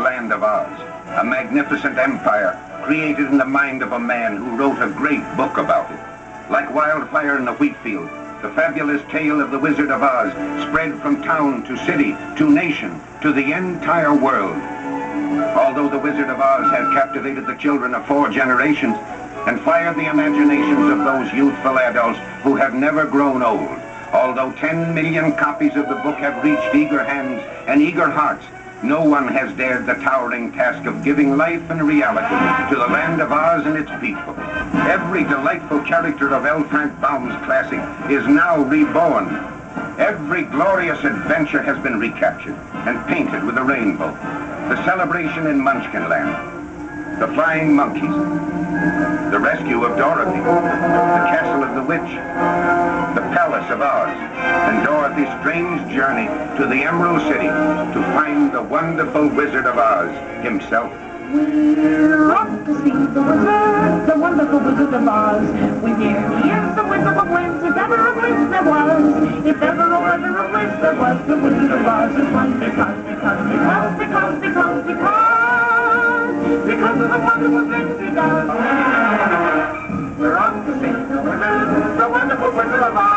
land of Oz, a magnificent empire created in the mind of a man who wrote a great book about it. Like wildfire in the wheat field, the fabulous tale of the Wizard of Oz spread from town to city, to nation, to the entire world. Although the Wizard of Oz had captivated the children of 4 generations and fired the imaginations of those youthful adults who have never grown old, although 10 million copies of the book have reached eager hands and eager hearts, no one has dared the towering task of giving life and reality to the land of Oz and its people. Every delightful character of L. Frank Baum's classic is now reborn. Every glorious adventure has been recaptured and painted with a rainbow. The celebration in Munchkinland, the flying monkeys, the rescue of Dorothy, the castle of the witch, the palace of Oz, and Dorothy's strange journey to the Emerald City to find the wonderful Wizard of Oz himself. We're off to see the wonderful Wizard of Oz. We hear he is the Wizard of Wiz, if ever a Wiz there was. If ever a Wiz there was, the Wizard of Oz is one because of the wonderful things he does. We're off to see the wonderful Wizard of Oz.